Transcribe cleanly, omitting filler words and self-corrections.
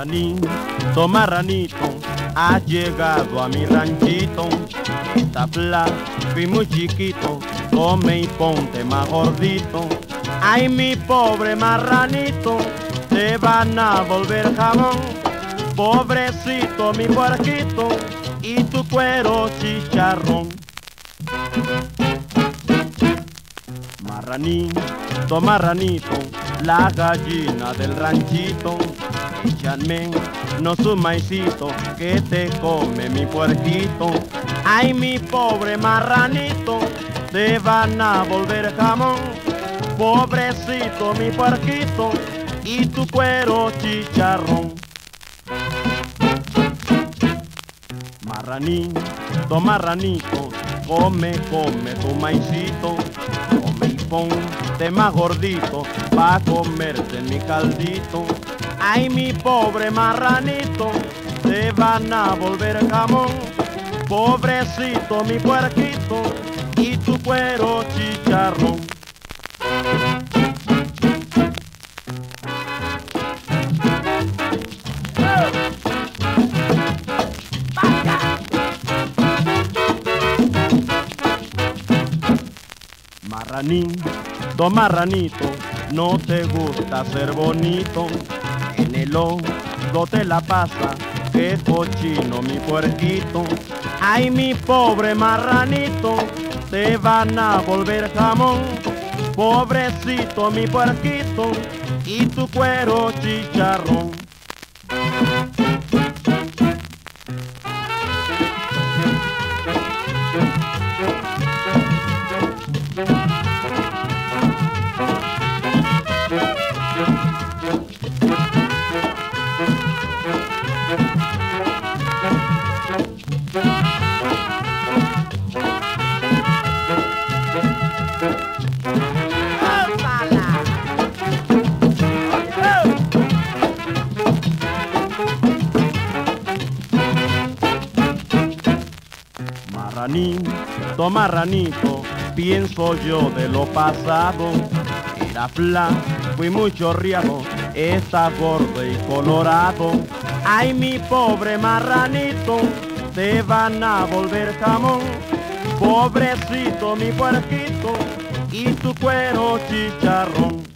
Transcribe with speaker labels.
Speaker 1: Marranito, marranito, has llegado a mi ranchito. Esta flaca, fui muy chiquito, come y ponte más gordito. Ay, mi pobre marranito, te van a volver jamón. Pobrecito mi puerquito, y tu cuero chicharrón. Marranito, marranito, la gallina del ranchito, échame no su maicito que te come mi puerquito. Ay, mi pobre marranito, te van a volver jamón. Pobrecito mi puerquito, y tu cuero chicharrón. Marranito, marranito, come, come tu maicito, come y ponte más gordito, pa' comerte en mi caldito. Ay, mi pobre marranito, te van a volver jamón. Pobrecito mi puerquito, y tu cuero chicharrón. Marranito, marranito, no te gusta ser bonito. En el lodo te la pasa, que cochino mi puerquito. Ay, mi pobre marranito, te van a volver jamón. Pobrecito mi puerquito, y tu cuero chicharrón. Marranito, marranito, pienso yo de lo pasado. Era flaco y muy chorreado, está gordo y colorado. Ay, mi pobre marranito, te van a volver jamón. Pobrecito mi puerquito, y tu cuero chicharrón.